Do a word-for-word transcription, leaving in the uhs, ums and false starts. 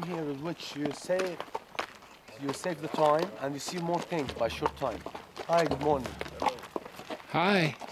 here with which you say you save the time and you see more things by short time. Hi, good morning. Hi.